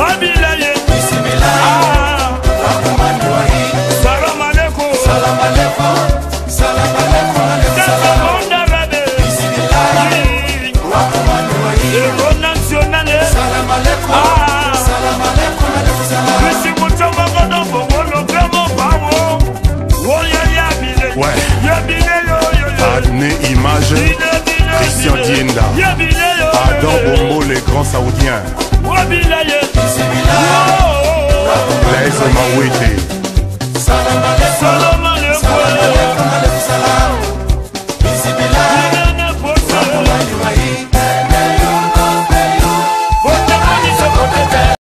Wabilaye. Bismillah. Salam alaikum. Salam alaikum. Salam alaikum. Adné Image, Christian Dienda, Adam Bombo, les grands saoudiens.